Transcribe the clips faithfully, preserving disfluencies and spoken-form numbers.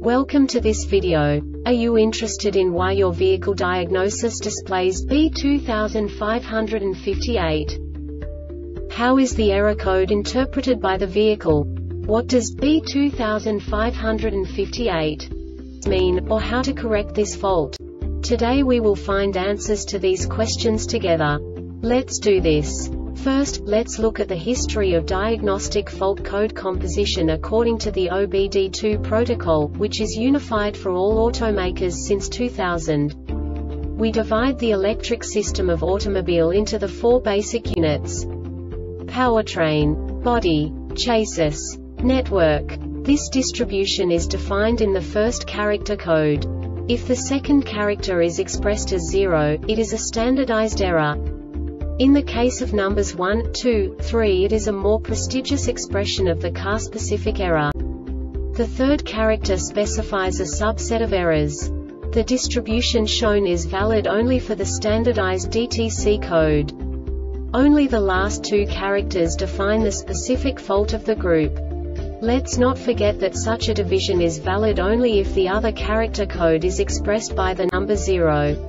Welcome to this video. Are you interested in why your vehicle diagnosis displays B two five five eight? How is the error code interpreted by the vehicle? What does B two five five eight mean, or how to correct this fault? Today we will find answers to these questions together. Let's do this. First, let's look at the history of diagnostic fault code composition according to the O B D two protocol, which is unified for all automakers since two thousand. We divide the electric system of automobile into the four basic units: powertrain, body, chassis, network. This distribution is defined in the first character code. If the second character is expressed as zero, it is a standardized error. In the case of numbers one, two, three, it is a more prestigious expression of the car-specific error. The third character specifies a subset of errors. The distribution shown is valid only for the standardized D T C code. Only the last two characters define the specific fault of the group. Let's not forget that such a division is valid only if the other character code is expressed by the number zero.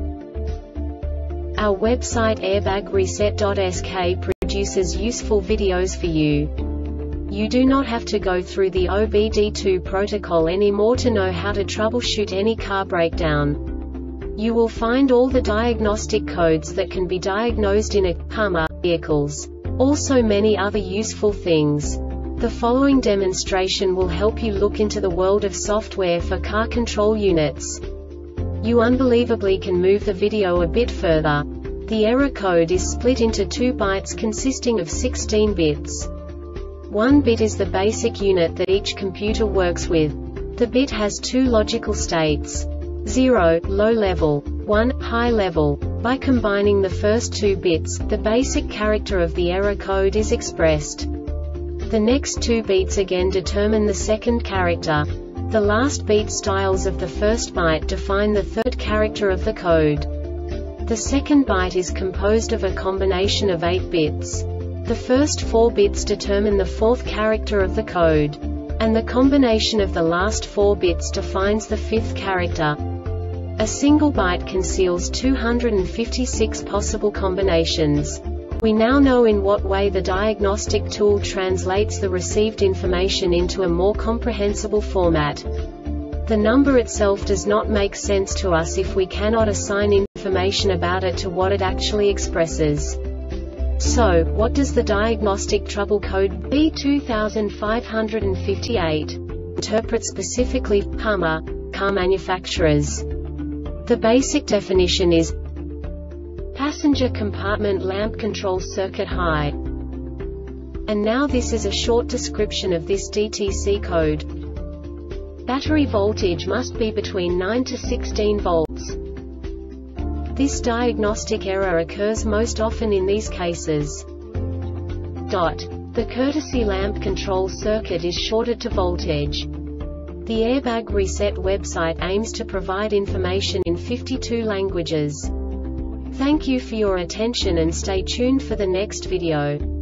Our website airbag reset dot S K produces useful videos for you. You do not have to go through the O B D two protocol anymore to know how to troubleshoot any car breakdown. You will find all the diagnostic codes that can be diagnosed in a Hummer vehicles. Also many other useful things. The following demonstration will help you look into the world of software for car control units. You unbelievably can move the video a bit further. The error code is split into two bytes consisting of sixteen bits. One bit is the basic unit that each computer works with. The bit has two logical states: zero, low level, one, high level. By combining the first two bits, the basic character of the error code is expressed. The next two bits again determine the second character. The last beat styles of the first byte define the third character of the code. The second byte is composed of a combination of eight bits. The first four bits determine the fourth character of the code. And the combination of the last four bits defines the fifth character. A single byte conceals two hundred fifty-six possible combinations. We now know in what way the diagnostic tool translates the received information into a more comprehensible format. The number itself does not make sense to us if we cannot assign information about it to what it actually expresses. So, what does the diagnostic trouble code B two five five eight interpret specifically for Hummer car manufacturers? The basic definition is passenger compartment lamp control circuit high. And now this is a short description of this D T C code. Battery voltage must be between nine to sixteen volts. This diagnostic error occurs most often in these cases. Dot. The courtesy lamp control circuit is shorted to voltage. The Airbag Reset website aims to provide information in fifty-two languages. Thank you for your attention and stay tuned for the next video.